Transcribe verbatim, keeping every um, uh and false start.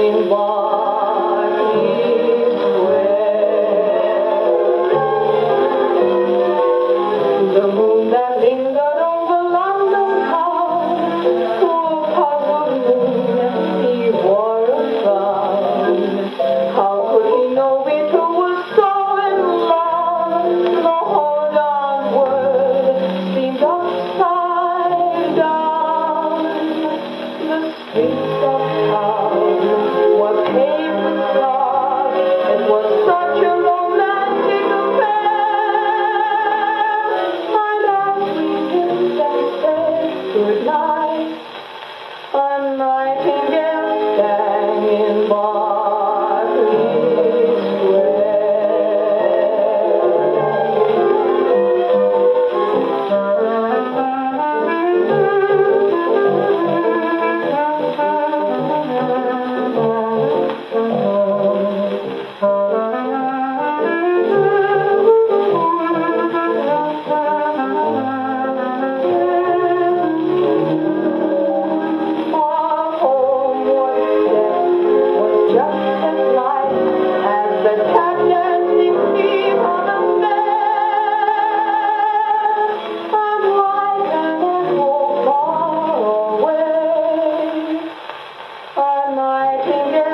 in Berkeley Square. The moon that lingered over London town, poor puzzled moon, he wore a frown. How could he know it was so in love? The whole darn world seemed upside down. The streets of town were paved with stars. It was such a romantic affair. My love, we kissed and said goodnight. A nightingale sang in Berkeley nightingale.